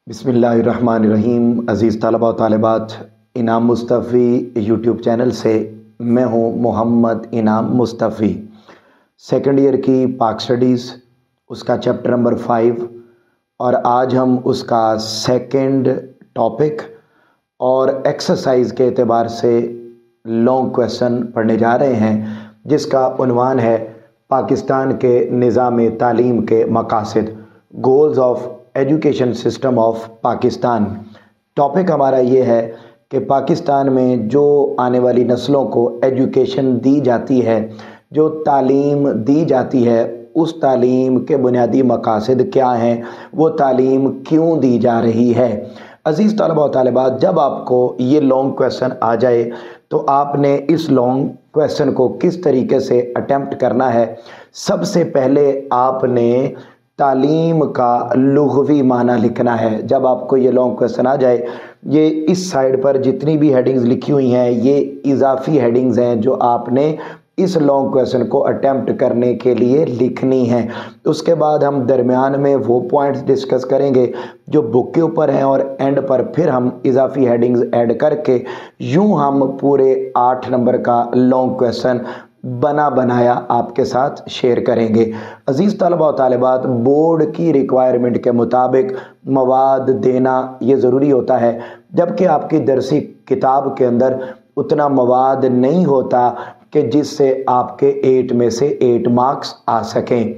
बिस्मिल्लाहिर्रहमानिर्रहीम। अज़ीज़ तलबा व तालिबात, इनाम मुस्तफ़ी यूट्यूब चैनल से मैं हूँ मोहम्मद इनाम मुस्तफ़ी। सेकंड ईयर की पाक स्टडीज़ उसका चैप्टर नंबर 5 और आज हम उसका सेकंड टॉपिक और एक्सरसाइज के एतबार से लॉन्ग क्वेश्चन पढ़ने जा रहे हैं, जिसका उन्वान है पाकिस्तान के निज़ाम तालीम के मकासद, goals of education system of Pakistan. Topic हमारा ये है कि पाकिस्तान में जो आने वाली नस्लों को एजुकेशन दी जाती है, जो तालीम दी जाती है, उस तालीम के बुनियादी मकासद क्या हैं, वो तालीम क्यों दी जा रही है। अज़ीज़ तलबा व तालिबात, जब आपको ये लॉन्ग क्वेश्चन आ जाए तो आपने इस लॉन्ग क्वेश्चन को किस तरीके से अटेम्प्ट करना है। सबसे पहले आपने तालीम का लुग़वी माना लिखना है। जब आपको ये लॉन्ग क्वेश्चन आ जाए, ये इस साइड पर जितनी भी हेडिंग्स लिखी हुई हैं ये इजाफी हेडिंग्स हैं जो आपने इस लॉन्ग क्वेश्चन को अटेम्प्ट करने के लिए लिखनी है। उसके बाद हम दरमियान में वो पॉइंट्स डिस्कस करेंगे जो बुक के ऊपर हैं और एंड पर फिर हम इजाफी हेडिंग्स ऐड करके यूं हम पूरे 8 नंबर का लॉन्ग क्वेश्चन बना बनाया आपके साथ शेयर करेंगे। अज़ीज़ तलबा व तालिबात, बोर्ड की रिक्वायरमेंट के मुताबिक मवाद देना ये ज़रूरी होता है, जबकि आपकी दरसी किताब के अंदर उतना मवाद नहीं होता कि जिससे आपके 8 में से 8 मार्क्स आ सकें।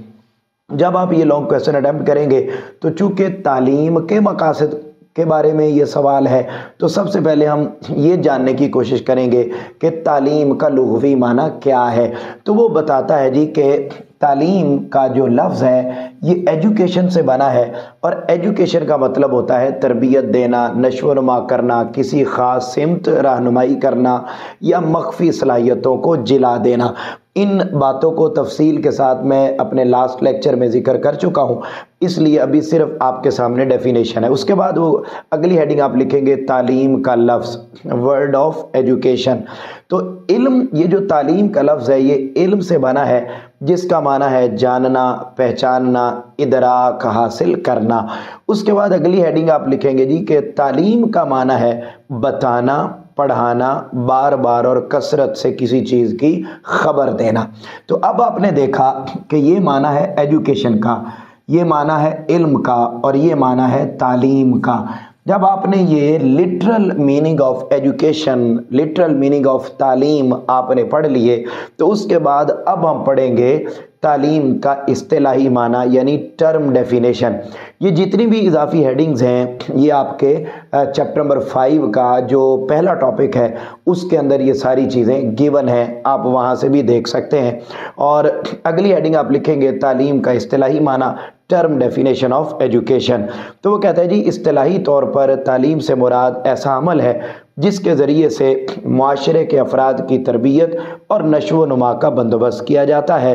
जब आप ये लॉन्ग क्वेश्चन अटेम्प्ट करेंगे तो चूँकि तालीम के मकासद के बारे में ये सवाल है, तो सबसे पहले हम ये जानने की कोशिश करेंगे कि तालीम का लुग़वी माना क्या है। तो वो बताता है जी कि तालीम का जो लफ्ज़ है ये एजुकेशन से बना है, और एजुकेशन का मतलब होता है तरबियत देना, नशोनुमा करना, किसी ख़ास सिमत रहनुमाई करना या मख्फी सलाहियतों को जिला देना। इन बातों को तफसील के साथ मैं अपने लास्ट लेक्चर में ज़िक्र कर चुका हूँ, इसलिए अभी सिर्फ आपके सामने डेफिनेशन है। उसके बाद वो अगली हेडिंग आप लिखेंगे तालीम का लफ्ज़, वर्ड ऑफ एजुकेशन। तो इल्म, ये जो तालीम का लफ्ज़ है ये इल्म से बना है, जिसका माना है जानना, पहचानना, इदराक हासिल करना। उसके बाद अगली हेडिंग आप लिखेंगे जी कि तालीम का माना है बताना, पढ़ाना, बार बार और कसरत से किसी चीज़ की खबर देना। तो अब आपने देखा कि ये माना है एजुकेशन का, ये माना है इल्म का और ये माना है तालीम का। जब आपने ये literal meaning of education, literal meaning of तालीम आपने पढ़ लिए, तो उसके बाद अब हम पढ़ेंगे तालीम का इस्तिलाही माना, यानी टर्म डेफिनेशन। ये जितनी भी इजाफी हेडिंग्स हैं ये आपके चैप्टर नंबर 5 का जो पहला टॉपिक है उसके अंदर ये सारी चीज़ें गिवन हैं, आप वहाँ से भी देख सकते हैं। और अगली हेडिंग आप लिखेंगे तालीम का इस्तिलाही माना, टर्म डेफिनेशन ऑफ एजुकेशन। तो वो कहता है जी इस्तिलाही तौर पर तालीम से मुराद ऐसा अमल है जिसके ज़रिए से मुआशरे के अफराद की तरबियत और नशो नुमा का बंदोबस्त किया जाता है,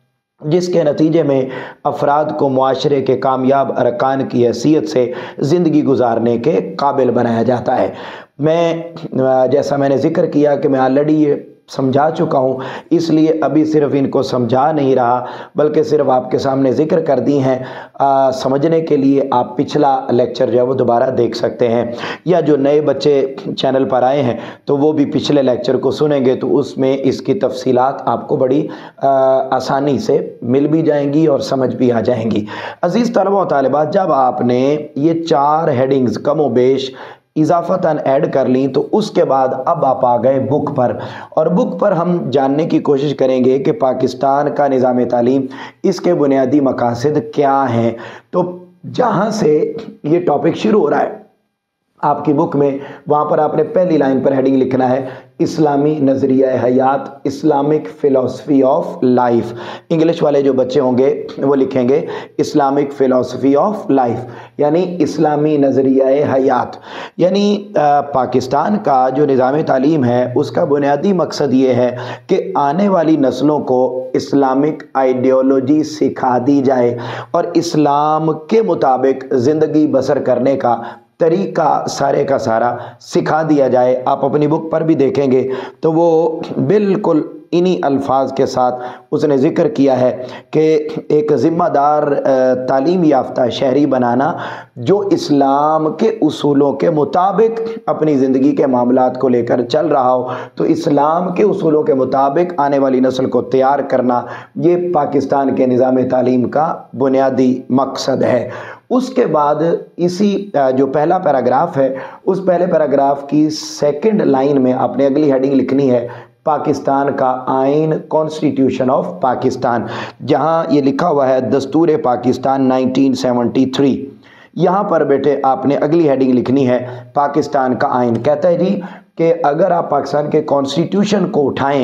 जिसके नतीजे में अफराद को मुआशरे के कामयाब अरकान की हैसियत से ज़िंदगी गुजारने के काबिल बनाया जाता है। मैं जैसा मैंने ज़िक्र किया कि मैं ऑलरेडी ये समझा चुका हूँ, इसलिए अभी सिर्फ इनको समझा नहीं रहा बल्कि सिर्फ आपके सामने ज़िक्र कर दी हैं। समझने के लिए आप पिछला लेक्चर जो है वो दोबारा देख सकते हैं, या जो नए बच्चे चैनल पर आए हैं तो वो भी पिछले लेक्चर को सुनेंगे तो उसमें इसकी तफसीलात आपको बड़ी आसानी से मिल भी जाएंगी और समझ भी आ जाएंगी। अज़ीज़ तलबा व तालिबात, जब आपने ये 4 हेडिंग्स कमो बेश इजाफतन ऐड कर ली तो उसके बाद अब आप आ गए बुक पर, और बुक पर हम जानने की कोशिश करेंगे कि पाकिस्तान का निज़ाम तालीम, इसके बुनियादी मकासद क्या हैं। तो जहाँ से ये टॉपिक शुरू हो रहा है आपकी बुक में, वहाँ पर आपने पहली लाइन पर हेडिंग लिखना है इस्लामी नज़रिया हयात, Islamic philosophy of life. English वाले जो बच्चे होंगे वो लिखेंगे इस्लामिक फ़िलासफ़ी ऑफ लाइफ, यानी इस्लामी नज़रिया हयात। यानी पाकिस्तान का जो निज़ाम तालीम है उसका बुनियादी मकसद ये है कि आने वाली नस्लों को इस्लामिक आइडियोलॉजी सिखा दी जाए और इस्लाम के मुताबिक ज़िंदगी बसर करने का तरीका सारे का सारा सिखा दिया जाए। आप अपनी बुक पर भी देखेंगे तो वो बिल्कुल انہی الفاظ کے ساتھ اس نے ذکر کیا ہے کہ ایک ذمہ دار تعلیم یافتہ شہری بنانا جو اسلام کے اصولوں کے مطابق اپنی زندگی کے معاملات کو لے کر چل رہا ہو، تو اسلام کے اصولوں کے مطابق آنے والی نسل کو تیار کرنا، یہ پاکستان کے نظام تعلیم کا بنیادی مقصد ہے۔ اس کے بعد اسی جو پہلا پیراگراف ہے، اس پہلے پیراگراف کی سیکنڈ لائن میں آپ نے اگلی ہیڈنگ لکھنی ہے پاکستان کا آئین، کانسٹیٹیوشن آف پاکستان، جہاں یہ لکھا ہوا ہے دستور پاکستان 1973۔ یہاں پر بیٹے آپ نے اگلی ہیڈنگ لکھنی ہے پاکستان کا آئین۔ کہتا ہے جی کہ اگر آپ پاکستان کے کانسٹیٹیوشن کو اٹھائیں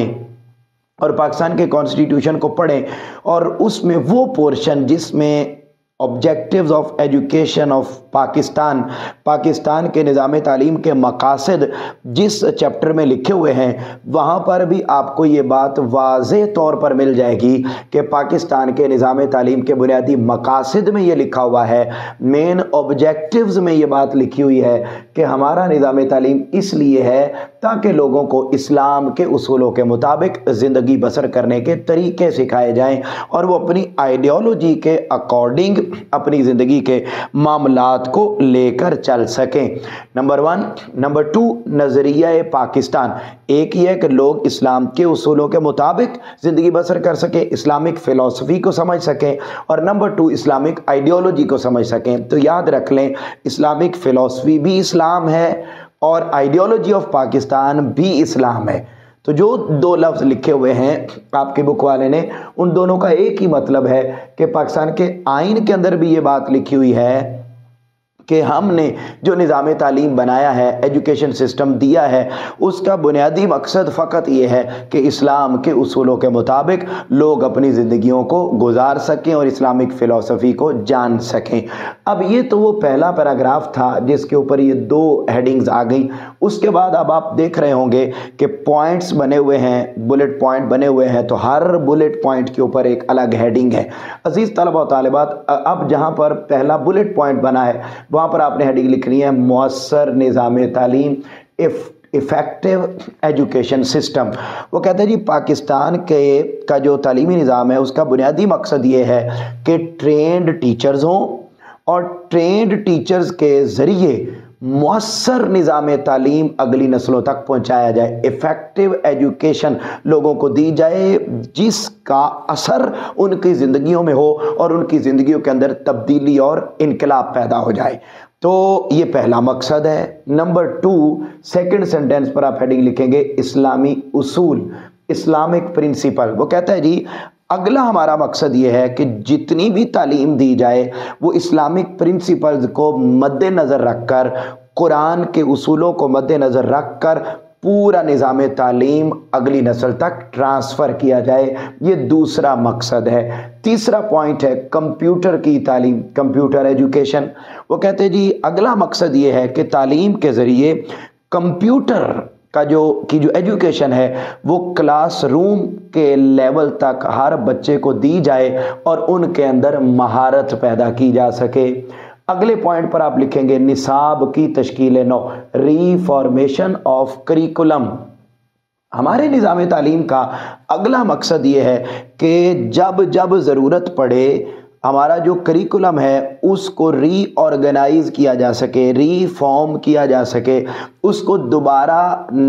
اور پاکستان کے کانسٹیٹیوشن کو پڑھیں اور اس میں وہ پورشن جس میں objectives of education of Pakistan, Pakistan کے نظام تعلیم کے مقاصد جس چیپٹر میں لکھے ہوئے ہیں، وہاں پر بھی آپ کو یہ بات واضح طور پر مل جائے گی کہ پاکستان کے نظام تعلیم کے بنیادی مقاصد میں یہ لکھا ہوا ہے، مین آبجیکٹیوز میں یہ بات لکھی ہوئی ہے کہ ہمارا نظام تعلیم اس لیے ہے تاکہ لوگوں کو اسلام کے اصولوں کے مطابق زندگی بسر کرنے کے طریقے سکھائے جائیں اور وہ اپنی آئیڈیالوجی کے اکارڈنگ اپنی زندگی کے معاملات کو لے کر چل سکیں۔ نمبر 1۔ نمبر 2، نظریہ پاکستان۔ ایک یہ ہے کہ لوگ اسلام کے اصولوں کے مطابق زندگی بسر کر سکیں، اسلامک فلسفی کو سمجھ سکیں، اور نمبر 2 اسلامک آئیڈیالوجی کو سمجھ سکیں۔ تو یاد رکھ لیں اسلامک فلسفی بھی اسلام ہے اور آئیڈیالوجی آف پاکستان بھی اسلام ہے۔ تو جو دو لفظ لکھے ہوئے ہیں آپ کے بک والے نے، ان دونوں کا ایک ہی مطلب ہے کہ پاکستان کے آئین کے اندر بھی یہ بات لکھی ہوئی ہے کہ ہم نے جو نظام تعلیم بنایا ہے، ایجوکیشن سسٹم دیا ہے، اس کا بنیادی مقصد فقط یہ ہے کہ اسلام کے اصولوں کے مطابق لوگ اپنی زندگیوں کو گزار سکیں اور اسلامک فلسفی کو جان سکیں۔ اب یہ تو وہ پہلا پیراگراف تھا جس کے اوپر یہ دو ہیڈنگز آ گئیں۔ اس کے بعد اب آپ دیکھ رہے ہوں گے کہ پوائنٹس بنے ہوئے ہیں، بلٹ پوائنٹ بنے ہوئے ہیں، تو ہر بلٹ پوائنٹ کے اوپر ایک الگ ہیڈنگ ہے۔ عزیز طلبہ و طالبات، اب جہاں پر پہلا بلٹ پوائنٹ بنا ہے وہاں پر آپ نے ہیڈنگ لکھنی ہے مؤثر نظام تعلیم، افیکٹو ایجوکیشن سسٹم۔ وہ کہتے ہیں جی پاکستان کا جو تعلیمی نظام ہے اس کا بنیادی مقصد یہ ہے کہ ٹرینڈ ٹیچرز ہوں اور ٹرینڈ ٹیچرز کے ذریعے مؤثر نظام تعلیم اگلی نسلوں تک پہنچایا جائے، افیکٹو ایجوکیشن لوگوں کو دی جائے جس کا اثر ان کی زندگیوں میں ہو اور ان کی زندگیوں کے اندر تبدیلی اور انقلاب پیدا ہو جائے۔ تو یہ پہلا مقصد ہے۔ نمبر 2، سیکنڈ سینٹینس پر آپ ہیڈنگ لکھیں گے اسلامی اصول، اسلامک پرنسپل۔ وہ کہتا ہے جی اگلا ہمارا مقصد یہ ہے کہ جتنی بھی تعلیم دی جائے وہ اسلامک پرنسپلز کو مد نظر رکھ کر، قرآن کے اصولوں کو مد نظر رکھ کر پورا نظام تعلیم اگلی نسل تک ٹرانسفر کیا جائے، یہ دوسرا مقصد ہے۔ تیسرا پوائنٹ ہے کمپیوٹر کی تعلیم، کمپیوٹر ایجوکیشن۔ وہ کہتے ہیں جی اگلا مقصد یہ ہے کہ تعلیم کے ذریعے کمپیوٹر کی جو ایجوکیشن ہے وہ کلاس روم کے لیول تک ہر بچے کو دی جائے اور ان کے اندر مہارت پیدا کی جا سکے۔ اگلے پوائنٹ پر آپ لکھیں گے نصاب کی تشکیل نو، ری فارمیشن آف کریکولم۔ ہمارے نظام تعلیم کا اگلا مقصد یہ ہے کہ جب ضرورت پڑے ہمارا جو کریکولم ہے اس کو ری آرگنائز کیا جا سکے، ری فارم کیا جا سکے، اس کو دوبارہ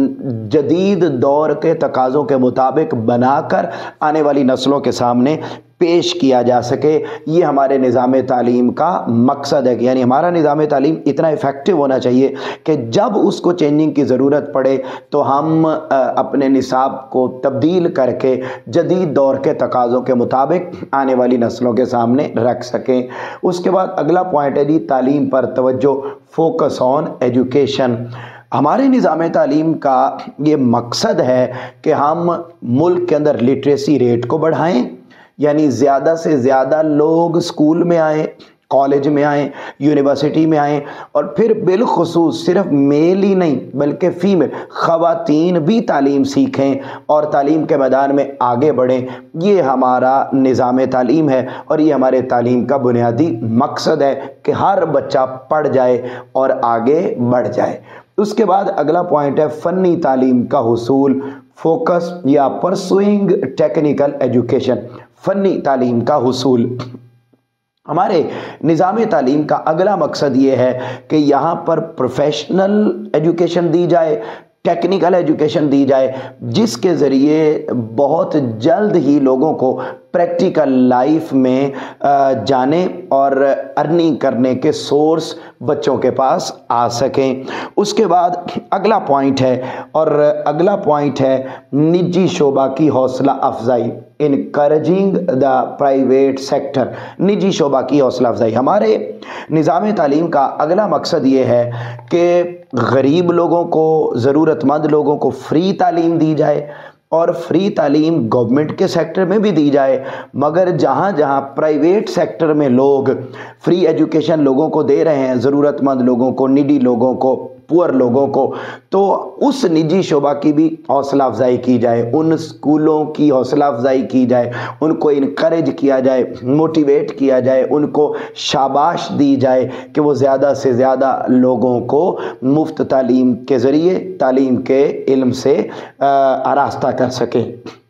جدید دور کے تقاضوں کے مطابق بنا کر آنے والی نسلوں کے سامنے پیش کیا جا سکے۔ یہ ہمارے نظام تعلیم کا مقصد ہے، یعنی ہمارا نظام تعلیم اتنا افیکٹو ہونا چاہیے کہ جب اس کو چینجنگ کی ضرورت پڑے تو ہم اپنے نصاب کو تبدیل کر کے جدید دور کے تقاضوں کے مطابق آنے والی نسلوں کے سامنے رکھ سکیں۔ اس کے بعد اگلا پوائنٹ ہے جی تعلیم پر توجہ، فوکس آن ایجوکیشن۔ ہمارے نظام تعلیم کا یہ مقصد ہے کہ ہم ملک کے اندر لٹریسی ریٹ کو بڑھائیں، یعنی زیادہ سے زیادہ لوگ اسکول میں آئیں، کالج میں آئیں، یونیورسٹی میں آئیں، اور پھر بالخصوص صرف میل ہی نہیں بلکہ فیمیل خواتین بھی تعلیم سیکھیں اور تعلیم کے میدان میں آگے بڑھیں۔ یہ ہمارا نظام تعلیم ہے اور یہ ہمارے تعلیم کا بنیادی مقصد ہے کہ ہر بچہ پڑھ جائے اور آگے بڑھ جائے۔ اس کے بعد اگلا پوائنٹ ہے فنی تعلیم کا حصول، फोकस या परसुइंग टेक्निकल एजुकेशन, फ़नी तालीम का हुसूल। हमारे निज़ाम तालीम का अगला मकसद ये है कि यहाँ पर प्रोफेशनल एजुकेशन दी जाए, टेक्निकल एजुकेशन दी जाए, जिसके ज़रिए बहुत जल्द ही लोगों को प्रैक्टिकल लाइफ में जाने और अर्निंग करने के सोर्स बच्चों के पास आ सकें। उसके बाद अगला पॉइंट है, और अगला पॉइंट है निजी शोबा की हौसला अफजाई, इनकरेजिंग द प्राइवेट सेक्टर, निजी शोबा की हौसला अफजाई। हमारे निज़ाम तालीम का अगला मकसद ये है कि गरीब लोगों को, ज़रूरतमंद लोगों को फ्री तालीम दी जाए, और फ्री तालीम गवर्नमेंट के सेक्टर में भी दी जाए, मगर जहाँ जहाँ प्राइवेट सेक्टर में लोग फ्री एजुकेशन लोगों को दे रहे हैं, ज़रूरतमंद लोगों को, निडी लोगों को, पुअर लोगों को, तो उस निजी शोबा की भी हौसला अफजाई की जाए, उन स्कूलों की हौसला अफजाई की जाए, उनको इनकरेज किया जाए, मोटिवेट किया जाए, उनको शाबाश दी जाए कि वो ज़्यादा से ज़्यादा लोगों को मुफ्त तालीम के ज़रिए तालीम के इल्म से आरास्ता कर सकें।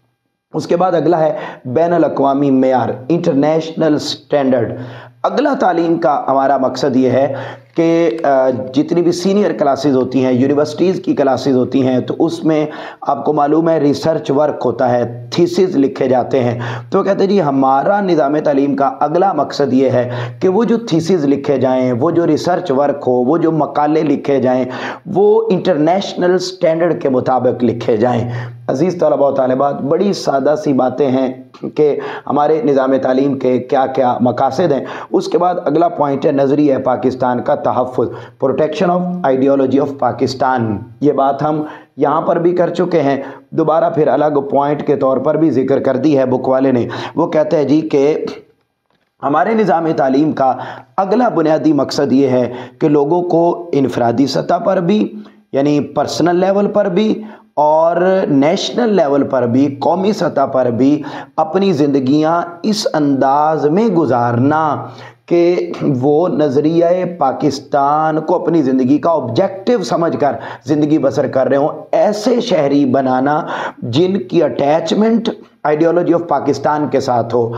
उसके बाद अगला है बैनुल अक़वामी मेयार, इंटरनेशनल स्टैंडर्ड। अगला तालीम का हमारा मकसद ये है कि जितनी भी सीनियर क्लासेस होती हैं, यूनिवर्सिटीज़ की क्लासेस होती हैं, तो उसमें आपको मालूम है रिसर्च वर्क होता है, थीसिस लिखे जाते हैं। तो कहते हैं जी हमारा निज़ाम तालीम का अगला मकसद ये है कि वो जो थीसिस लिखे जाएँ, वो जो रिसर्च वर्क हो, वो जो मकाले लिखे जाएँ, वो इंटरनेशनल स्टैंडर्ड के मुताबिक लिखे जाएँ। अज़ीज़ तलबा व तालिबात, बड़ी सादा सी बातें हैं कि हमारे निज़ाम तालीम के क्या क्या मकासद हैं। उसके बाद अगला पॉइंट है नज़रिया पाकिस्तान का तहफ़्फ़ुज़, protection of ideology of Pakistan. ये बात हम यहाँ पर भी कर चुके हैं, दोबारा फिर अलग पॉइंट के तौर पर भी जिक्र कर दी है बुक वाले ने। वो कहते हैं जी कि हमारे निज़ाम तालीम का अगला बुनियादी मकसद ये है कि लोगों को इनफरादी सतह पर भी, यानी पर्सनल लेवल पर भी, और नेशनल लेवल पर भी, कौमी सतह पर भी अपनी ज़िंदगियाँ इस अंदाज में गुजारना कि वो नज़रिया पाकिस्तान को अपनी ज़िंदगी का ऑब्जेक्टिव समझकर ज़िंदगी बसर कर रहे हों, ऐसे शहरी बनाना जिनकी अटैचमेंट आइडियोलॉजी ऑफ पाकिस्तान के साथ हो,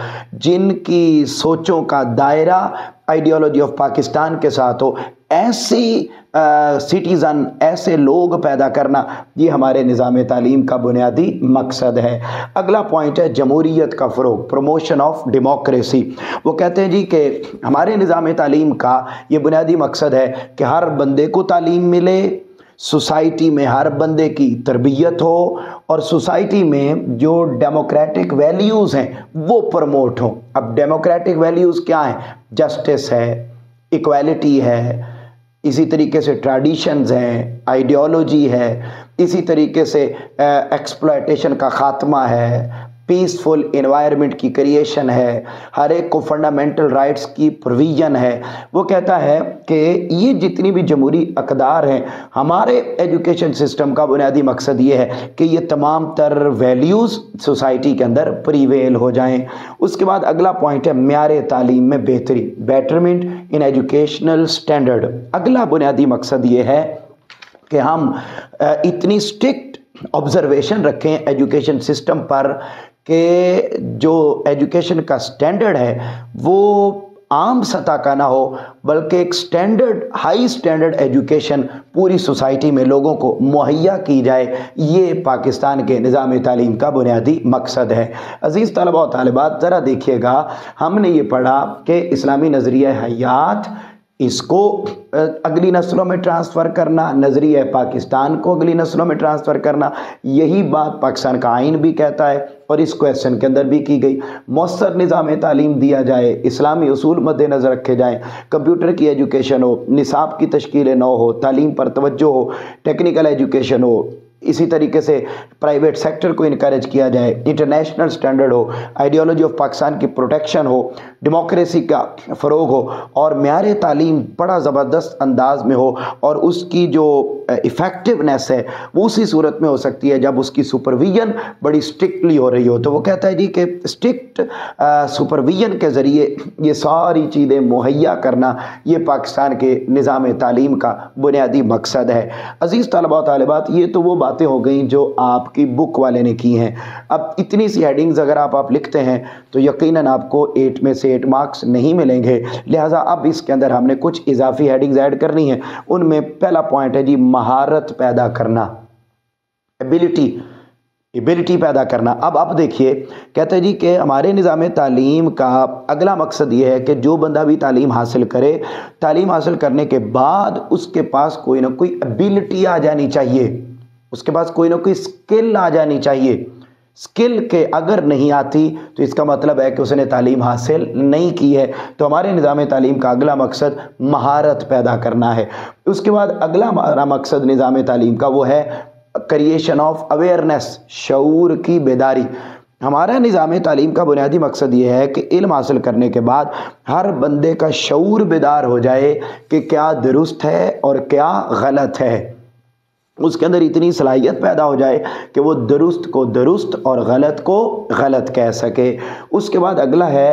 जिनकी सोचों का दायरा आइडियोलॉजी ऑफ पाकिस्तान के साथ हो, ऐसी सिटीज़न, ऐसे लोग पैदा करना, ये हमारे निज़ाम तालीम का बुनियादी मकसद है। अगला पॉइंट है जमहूरियत का फ़रोग़, प्रमोशन ऑफ डेमोक्रेसी। वो कहते हैं जी कि हमारे निज़ाम तालीम का ये बुनियादी मकसद है कि हर बंदे को तालीम मिले, सोसाइटी में हर बंदे की तरबियत हो, और सोसाइटी में जो डेमोक्रेटिक वैल्यूज़ हैं वो प्रमोट हों। अब डेमोक्रेटिक वैल्यूज़ क्या हैं? जस्टिस है, इक्वालिटी है, इसी तरीके से ट्रेडिशंस हैं, आइडियोलॉजी है, इसी तरीके से एक्सप्लॉयटेशन का ख़ात्मा है, पीसफुल एनवायरनमेंट की क्रिएशन है, हर एक को फंडामेंटल राइट्स की प्रोविज़न है। वो कहता है कि ये जितनी भी जमहूरी अक़दार हैं, हमारे एजुकेशन सिस्टम का बुनियादी मकसद ये है कि ये तमाम तर वैल्यूज़ सोसाइटी के अंदर प्रीवेल हो जाएं। उसके बाद अगला पॉइंट है म्यार तालीम में बेहतरी, बेटरमेंट इन एजुकेशनल स्टैंडर्ड। अगला बुनियादी मकसद ये है कि हम इतनी स्ट्रिक्ट ऑब्जर्वेशन रखें एजुकेशन सिस्टम पर कि जो एजुकेशन का स्टैंडर्ड है वो आम सतह का ना हो, बल्कि एक स्टैंडर्ड, हाई स्टैंडर्ड एजुकेशन पूरी सोसाइटी में लोगों को मुहैया की जाए। ये पाकिस्तान के निज़ाम तालीम का बुनियादी मकसद है। अज़ीज़ तलबा व तालिबात, ज़रा देखिएगा, हमने ये पढ़ा कि इस्लामी नज़रिया हयात, इसको अगली नस्लों में ट्रांसफ़र करना, नज़रिया पाकिस्तान को अगली नस्लों में ट्रांसफ़र करना, यही बात पाकिस्तान का आइन भी कहता है और इस क्वेश्चन के अंदर भी की गई। मौसर निज़ाम तालीम दिया जाए, इस्लामी उसूल मद्देनज़र रखे जाएँ, कंप्यूटर की एजुकेशन हो, निसाब की तश्कील नौ हो, तालीम पर तवज्जो हो, टेक्निकल एजुकेशन हो, इसी तरीके से प्राइवेट सेक्टर को इनकरेज किया जाए, इंटरनेशनल स्टैंडर्ड हो, आइडियोलॉजी ऑफ पाकिस्तान की प्रोटेक्शन हो, डेमोक्रेसी का फ़रोग़ हो, और म्यार तालीम बड़ा ज़बरदस्त अंदाज में हो, और उसकी जो इफ़ेक्टिवनेस है वो उसी सूरत में हो सकती है जब उसकी सुपरविजन बड़ी स्ट्रिक्टली हो रही हो। तो वो कहता है जी कि स्ट्रिक्ट सुपरविजन के ज़रिए ये सारी चीज़ें मुहैया करना, ये पाकिस्तान के निज़ाम तालीम का बुनियादी मकसद है। अज़ीज़ तलबा व तालिबात, ये तो वो باتیں ہو گئیں جو آپ کی بک والے نے کی ہیں. اب اتنی سی ہیڈنگز اگر آپ لکھتے ہیں تو یقیناً آپ کو 8 میں سے 8 مارکس نہیں ملیں گے. لہٰذا اب اس کے اندر ہم نے کچھ اضافی ہیڈنگز ایڈ کرنی ہیں. ان میں پہلا پوائنٹ ہے جی مہارت پیدا کرنا، ایبلٹی پیدا کرنا. اب دیکھیے کہتے ہیں جی کہ ہمارے نظام تعلیم کا اگلا مقصد یہ ہے کہ جو بندہ بھی تعلیم حاصل کرے، تعلیم حاصل کرنے کے بعد اس کے پاس کوئی نہ کوئی ایبلٹی آ جانی چاہیے، اس کے پاس کوئی نہ کوئی اسکل آ جانی چاہیے. اسکل کے اگر نہیں آتی تو اس کا مطلب ہے کہ اس نے تعلیم حاصل نہیں کی ہے. تو ہمارے نظام تعلیم کا اگلا مقصد مہارت پیدا کرنا ہے. اس کے بعد اگلا ہمارا مقصد نظام تعلیم کا وہ ہے کریشن آف اویئرنیس، شعور کی بیداری. ہمارا نظام تعلیم کا بنیادی مقصد یہ ہے کہ علم حاصل کرنے کے بعد ہر بندے کا شعور بیدار ہو جائے کہ کیا درست ہے اور کیا غلط ہے. اس کے اندر اتنی صلاحیت پیدا ہو جائے کہ وہ درست کو درست اور غلط کو غلط کہہ سکے. اس کے بعد اگلا ہے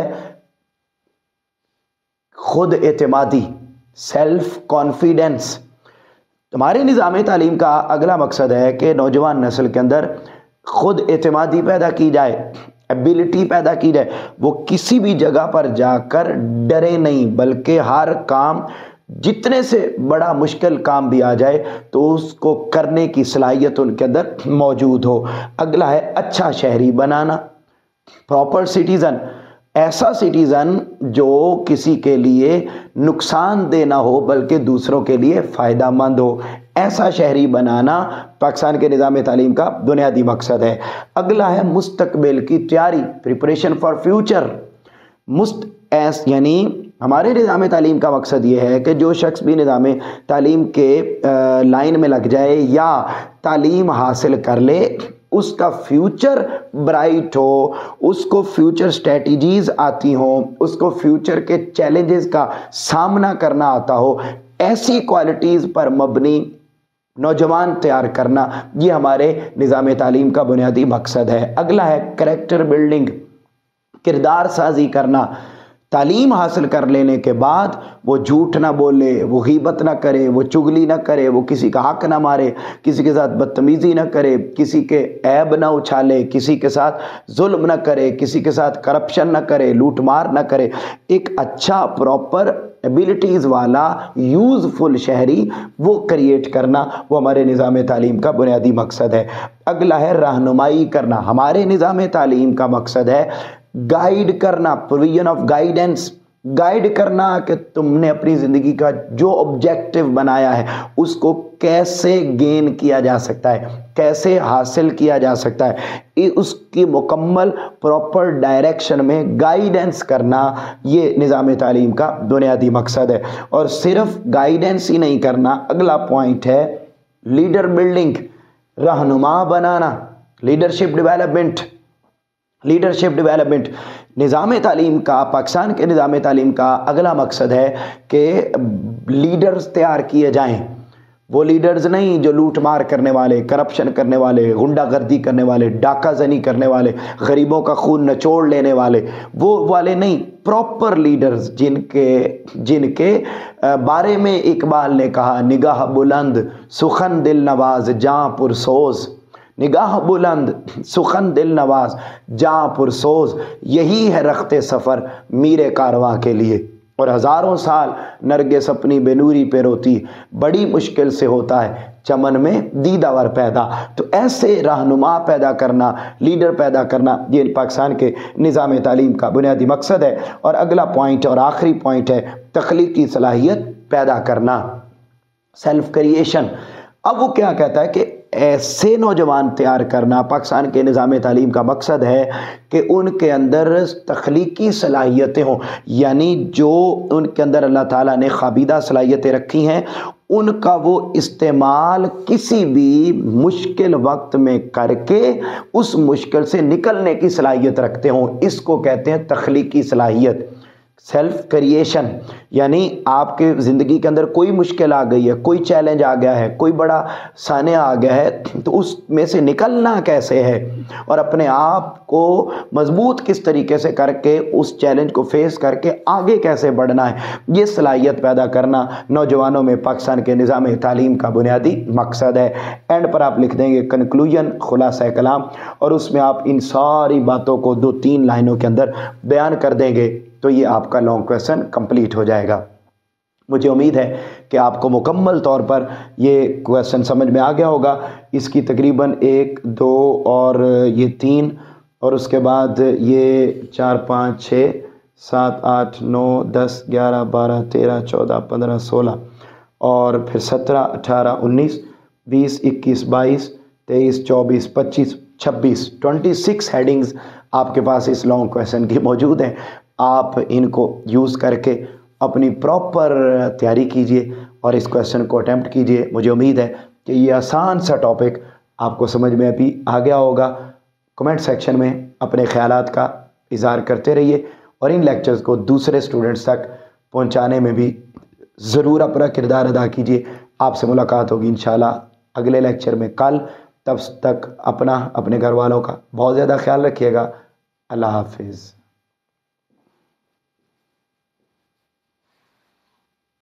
خود اعتمادی، سیلف کانفیڈنس. ہمارے نظام تعلیم کا اگلا مقصد ہے کہ نوجوان نسل کے اندر خود اعتمادی پیدا کی جائے، ایبلٹی پیدا کی جائے. وہ کسی بھی جگہ پر جا کر ڈرے نہیں، بلکہ ہر کام، جتنے سے بڑا مشکل کام بھی آ جائے تو اس کو کرنے کی صلاحیت ان کے اندر موجود ہو. اگلا ہے اچھا شہری بنانا، پراپر سٹیزن، ایسا سٹیزن جو کسی کے لیے نقصان دہ نہ ہو بلکہ دوسروں کے لیے فائدہ مند ہو. ایسا شہری بنانا پاکستان کے نظام تعلیم کا بنیادی مقصد ہے. اگلا ہے مستقبل کی تیاری، پریپریشن فار فیوچر. یعنی ہمارے نظام تعلیم کا مقصد یہ ہے کہ جو شخص بھی نظام تعلیم کے لائن میں لگ جائے یا تعلیم حاصل کر لے، اس کا فیوچر برائٹ ہو، اس کو فیوچر سٹریٹجیز آتی ہوں، اس کو فیوچر کے چیلنجز کا سامنا کرنا آتا ہو. ایسی کوالٹیز پر مبنی نوجوان تیار کرنا، یہ ہمارے نظام تعلیم کا بنیادی مقصد ہے. اگلا ہے کریکٹر بلڈنگ، کردار سازی کرنا. تعلیم حاصل کر لینے کے بعد وہ جھوٹ نہ بولے، وہ غیبت نہ کرے، وہ چغلی نہ کرے، وہ کسی کا حق نہ مارے، کسی کے ساتھ بدتمیزی نہ کرے، کسی کے عیب نہ اچھالے، کسی کے ساتھ ظلم نہ کرے، کسی کے ساتھ کرپشن نہ کرے، لوٹ مار نہ کرے. ایک اچھا پراپر ایبلٹیز والا یوزفل شہری وہ کریٹ کرنا، وہ ہمارے نظام تعلیم کا بنیادی مقصد ہے. اگلا ہے رہنمائی کرنا. ہمارے نظام تعلیم کا مقصد ہے گائیڈ کرنا، پروویژن آف گائیڈنس. گائیڈ کرنا کہ تم نے اپنی زندگی کا جو آبجیکٹو بنایا ہے اس کو کیسے گین کیا جا سکتا ہے، کیسے حاصل کیا جا سکتا ہے، اس کی مکمل پراپر ڈائریکشن میں گائیڈنس کرنا، یہ نظام تعلیم کا بنیادی مقصد ہے. اور صرف گائیڈنس ہی نہیں کرنا، اگلا پوائنٹ ہے لیڈر بلڈنگ، رہنما بنانا، لیڈرشپ ڈیولپمنٹ. نظام تعلیم کا، پاکستان کے نظام تعلیم کا اگلا مقصد ہے کہ لیڈرز تیار کیے جائیں. وہ لیڈرز نہیں جو لوٹ مار کرنے والے، کرپشن کرنے والے، غنڈہ گردی کرنے والے، ڈاکہ زنی کرنے والے، غریبوں کا خون نچوڑ لینے والے، وہ والے نہیں. پراپر لیڈرز جن کے بارے میں اقبال نے کہا نگاہ بلند سخن دل نواز جاں پرسوز. نگاہ بلند سخن دل نواز جاں پرسوز، یہی ہے رخت سفر میر کارواں کے لیے. اور ہزاروں سال نرگس اپنی بے نوری پہ روتی، بڑی مشکل سے ہوتا ہے چمن میں دیدہ ور پیدا. تو ایسے رہنما پیدا کرنا، لیڈر پیدا کرنا، یہ پاکستان کے نظام تعلیم کا بنیادی مقصد ہے. اور اگلا پوائنٹ اور آخری پوائنٹ ہے تخلیقی صلاحیت پیدا کرنا، سیلف کریشن. اب وہ کیا کہتا ہے کہ ایسے نوجوان تیار کرنا پاکستان کے نظام تعلیم کا مقصد ہے کہ ان کے اندر تخلیقی صلاحیتیں ہوں، یعنی جو ان کے اندر اللہ تعالیٰ نے خوابیدہ صلاحیتیں رکھی ہیں ان کا وہ استعمال کسی بھی مشکل وقت میں کر کے اس مشکل سے نکلنے کی صلاحیت رکھتے ہوں. اس کو کہتے ہیں تخلیقی صلاحیت. सेल्फ क्रिएशन, यानी आपके ज़िंदगी के अंदर कोई मुश्किल आ गई है, कोई चैलेंज आ गया है, कोई बड़ा सान्या आ गया है, तो उसमें से निकलना कैसे है और अपने आप को मजबूत किस तरीके से करके उस चैलेंज को फेस करके आगे कैसे बढ़ना है, ये सलाहियत पैदा करना नौजवानों में पाकिस्तान के निज़ाम तालीम का बुनियादी मकसद है। एंड पर आप लिख देंगे कंक्लूजन, खुलासा कलाम, और उसमें आप इन सारी बातों को 2-3 लाइनों के अंदर बयान कर देंगे, तो ये आपका लॉन्ग क्वेश्चन कंप्लीट हो जाएगा। मुझे उम्मीद है कि आपको मुकम्मल तौर पर ये क्वेश्चन समझ में आ गया होगा। इसकी तकरीबन 1, 2 और ये 3 और उसके बाद ये 4, 5, 6, 7, 8, 9, 10, 11, 12, 13, 14, 15, 16 और फिर 17, 18, 19, 20, 21, 22, 23, 24, 25, 26, 26 हेडिंग्स आपके पास इस लॉन्ग क्वेश्चन की मौजूद हैं। आप इनको यूज़ करके अपनी प्रॉपर तैयारी कीजिए और इस क्वेश्चन को अटेम्प्ट कीजिए। मुझे उम्मीद है कि ये आसान सा टॉपिक आपको समझ में अभी आ गया होगा। कमेंट सेक्शन में अपने ख्यालात का इज़हार करते रहिए और इन लेक्चर्स को दूसरे स्टूडेंट्स तक पहुंचाने में भी ज़रूर अपना किरदार अदा कीजिए। आपसे मुलाकात होगी इंशाल्लाह अगले लेक्चर में कल। तब तक अपना, अपने घर वालों का बहुत ज़्यादा ख्याल रखिएगा। अल्लाह हाफिज़।